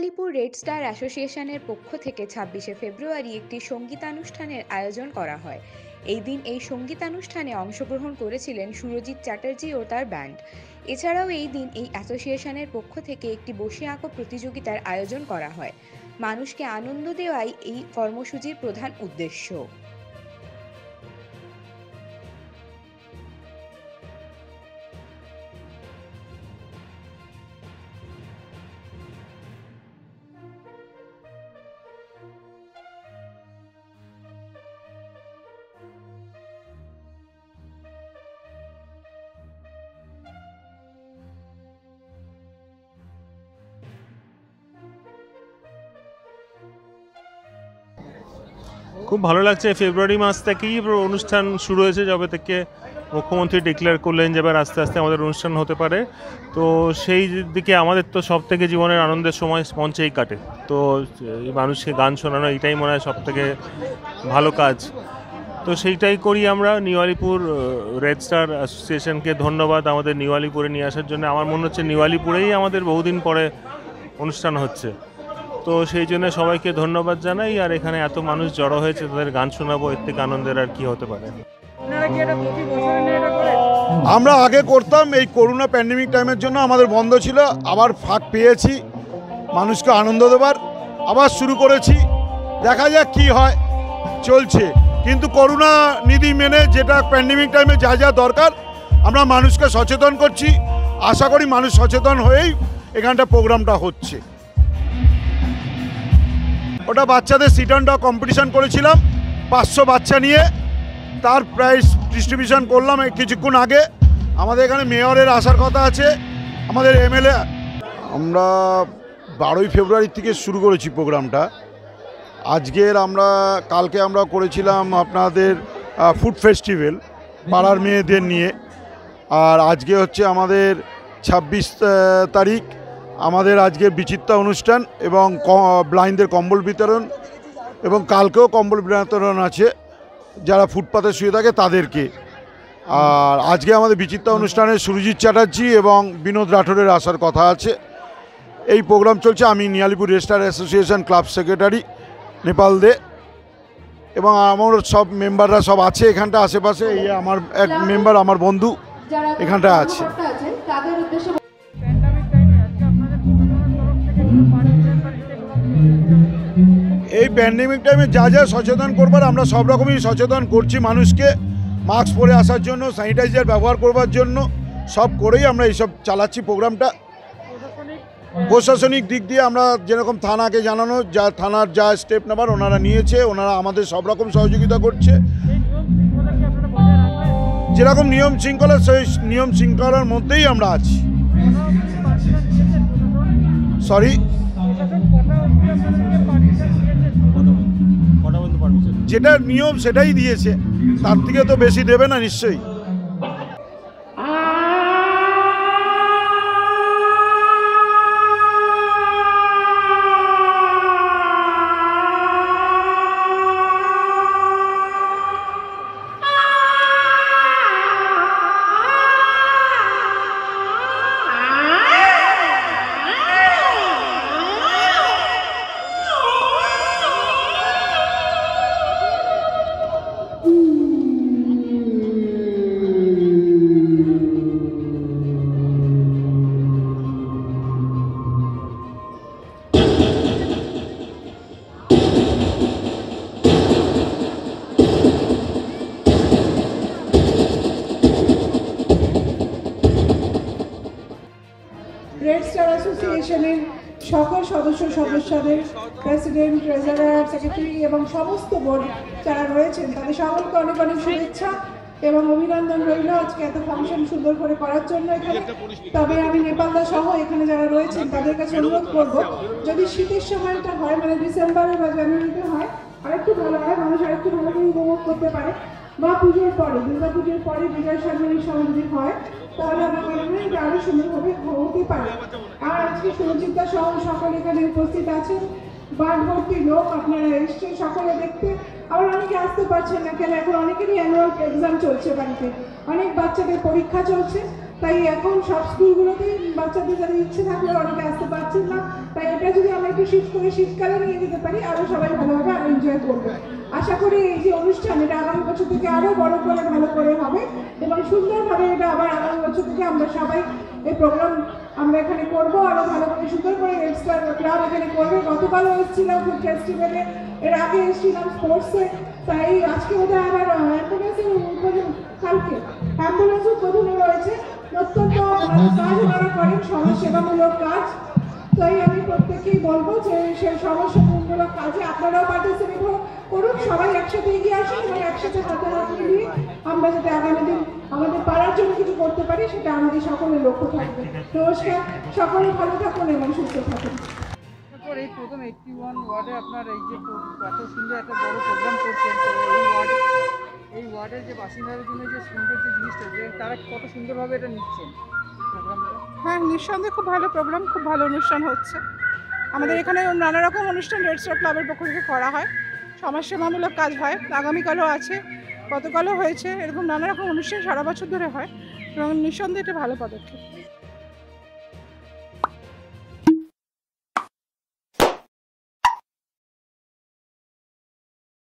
Alipur red star অ্যাসোসিয়েশনের পক্ষ থেকে ২৬শে ফেব্রুয়ারি একটি সঙ্গীতানুষ্ঠানের আয়োজন করা হয়। এই দিন এই সঙ্গীতানুষ্ঠানে অংশগ্রহণ করেছিলেন সুরজিৎ চ্যাটার্জি ও তার ব্যান্ড। এছাড়াও এই দিন এই অ্যাসোসিয়েশনের পক্ষ থেকে একটি বসে আঁকো প্রতিযোগিতার আয়োজন করা হয়। মানুষকে আনন্দ দেওয়াই এই কর্মসূচির প্রধান উদ্দেশ্য। খুব ভালো লাগছে। ফেব্রুয়ারি মাস থেকেই অনুষ্ঠান শুরু হয়েছে, যবে থেকে মুখ্যমন্ত্রী ডিক্লেয়ার করলেন যে এবার আস্তে আস্তে আমাদের অনুষ্ঠান হতে পারে। তো সেই দিকে আমাদের তো সব থেকে জীবনের আনন্দের সময় মঞ্চেই কাটে। তো মানুষকে গান শোনানো এটাই মনে হয় সব থেকে ভালো কাজ। তো সেইটাই করি আমরা। নিউ আলিপুর রেড স্টার অ্যাসোসিয়েশনকে ধন্যবাদ আমাদের নিউ আলিপুরে নিয়ে আসার জন্য। আমার মনে হচ্ছে নিউ আলিপুরেই আমাদের বহুদিন পরে অনুষ্ঠান হচ্ছে। তো সেই জন্য সবাইকে ধন্যবাদ জানাই। আর এখানে এত মানুষ জড়ো হয়েছে, তাদের গান শোনাবো, এর থেকে আনন্দের আর কি হতে পারে। আমরা আগে করতাম, এই করোনা প্যান্ডেমিক টাইমের জন্য আমাদের বন্ধ ছিল, আবার ফাঁক পেয়েছি মানুষকে আনন্দ দেবার, আবার শুরু করেছি। দেখা যাক কি হয়, চলছে। কিন্তু করোনা নীতি মেনে যেটা প্যান্ডেমিক টাইমে যা যা দরকার আমরা মানুষকে সচেতন করছি। আশা করি মানুষ সচেতন হয়েই এখানটা প্রোগ্রামটা হচ্ছে। ওটা বাচ্চাদের সিট অ্যান্ড টক কম্পিটিশান করেছিলাম 500 বাচ্চা নিয়ে, তার প্রাইজ ডিস্ট্রিবিউশন করলাম কিছুক্ষণ আগে। আমাদের এখানে মেয়রের আসার কথা আছে, আমাদের এমএলএ। আমরা 12ই ফেব্রুয়ারি থেকে শুরু করেছি প্রোগ্রামটা। কালকে আমরা করেছিলাম আপনাদের ফুড ফেস্টিভ্যাল পাড়ার মেয়েদের নিয়ে। আর আজকে হচ্ছে আমাদের 26 তারিখ আমাদের আজকে বিচিত্রা অনুষ্ঠান এবং ব্লাইন্ডদের কম্বল বিতরণ, এবং কালকেও কম্বল বিতরণ আছে যারা ফুটপাতে শুয়ে থাকে তাদেরকে। আর আজকে আমাদের বিচিত্রা অনুষ্ঠানে সুরজিৎ চ্যাটার্জি এবং বিনোদ রাঠোরের আসার কথা আছে। এই প্রোগ্রাম চলছে। আমি new Alipore red star association club secretary Nepal De, এবং আমার সব মেম্বাররা সব আছে এখানটা আশেপাশে। এই আমার এক মেম্বার, আমার বন্ধু এখানটা আছে। এই প্যান্ডেমিক টাইমে যা যা সচেতন করবার আমরা সব রকমই সচেতন করছি মানুষকে। মাস্ক পরে আসার জন্য, স্যানিটাইজার ব্যবহার করবার জন্য সব করেই আমরা এইসব চালাচ্ছি প্রোগ্রামটা। প্রশাসনিক দিক দিয়ে আমরা যেরকম থানাকে জানানো, থানার যা স্টেপ নেবার ওনারা নিয়েছে, ওনারা আমাদের সব রকম সহযোগিতা করছে। যেরকম নিয়ম শৃঙ্খলা, সেই নিয়ম শৃঙ্খলার মধ্যেই আমরা আছি। সরি, যেটা নিয়ম সেটাই দিয়েছে, তার থেকে তো বেশি দেবে না নিশ্চয়ই। রেড স্টার অ্যাসোসিয়েশনের সকল সদস্যদের, প্রেসিডেন্ট, ট্রেজারার, সেক্রেটারি এবং সমস্ত বোর্ড যারা রয়েছেন তাদের সকলকে অনেক অনেক শুভেচ্ছা এবং অভিনন্দন রইল আজকে এত ফাংশন সুন্দর করে করার জন্য এখানে। তবে আমি নেপালদা সহ এখানে যারা রয়েছেন তাদের কাছে অনুরোধ করব, যদি শীতের সময়টা হয়, মানে ডিসেম্বরে বা জানুয়ারিতে হয়, আরেকটু ভালো হয়, মানুষ আরেকটু ভালো করে উপভোগ করতে পারে। বা পুজোর পরে, দুর্গা পুজোর পরে বিজয় সামনের সময় যদি হয়, তাহলে আমরা মনে করি এটা আরো সুন্দরভাবে হতে পারে। আর আজকে সুরজিৎদা সহ সকলে এখানে উপস্থিত আছেন, বাদ ভর্তি লোক, আপনারা এসছেন সকলে দেখতে। আবার অনেকে আসতে পারছেন না কেন, এখন অনেকেরই অ্যানুয়াল এক্সাম চলছে বাড়িতে, অনেক বাচ্চাদের পরীক্ষা চলছে। তাই এখন সব স্কুলগুলোতে বাচ্চাদের যাদের ইচ্ছে থাকলেও অনেকে আসতে পারছেন না, তাই এটা যদি আমরা একটু শিফট করে শীতকালে নিয়ে যেতে পারি আরও সবাই ভালোভাবে আরও এনজয় করবে। আশা করি এই যে অনুষ্ঠান এটা আগামী বছর থেকে আরও বড় করে ভালো করে হবে এবং সুন্দরভাবে এটা আবার আগামী বছর থেকে আমরা সবাই এই প্রোগ্রাম আমরা এখানে করবো, আরও ভালো করে সুন্দর করে রেড স্টার ক্লাব এখানে করবে। গতকালও এসেছিলাম ফুড ফেস্টিভ্যালে, এর আগে এসেছিলাম স্পোর্টসে, তাই আজকে বোধহয় আবার অ্যাম্বুলেন্সের উদ্বোধন, কালকে অ্যাম্বুলেন্স উদ্বোধন রয়েছে। অত্যন্ত কাজ ওনারা করেন, সমাজসেবামূলক কাজ, তাই আমি প্রত্যেকেই বলবো যে সেই সমাজসেবামূলক কাজে আপনারাও পার্টিসিপেট করুন, সবাই একসাথে এগিয়ে আসুন এবং একসাথে হাতে হাত মিলিয়ে আমরা যাতে আগামী দিন আমাদের পাড়ার জন্য কিছু করতে পারি সেটা আমাদের সকলের লক্ষ্য থাকবে। নমস্কার, সকলে ভালো থাকুন এবং সুস্থ থাকুন। এই প্রথম 81 ওয়ার্ডে আপনার এই যে এত সুন্দর একটা বড় প্রোগ্রাম করছেন, তো এই ওয়ার্ডের যে বাসিন্দাদের জন্য যে সুন্দর যে জিনিসটা, তারা কত সুন্দরভাবে এটা নিচ্ছেন প্রোগ্রামটা? হ্যাঁ, নিঃসন্দেহে খুব ভালো প্রোগ্রাম, খুব ভালো অনুষ্ঠান হচ্ছে। আমাদের এখানে নানা রকম অনুষ্ঠান রেড স্টার ক্লাবের পক্ষ থেকে করা হয়, সমাজসেবামূলক কাজ হয়, আগামীকালও আছে, গতকালও হয়েছে, এরকম নানা রকম অনুষ্ঠান সারা বছর ধরে হয় এবং নিঃসন্দেহে এটা ভালো পদক্ষেপ।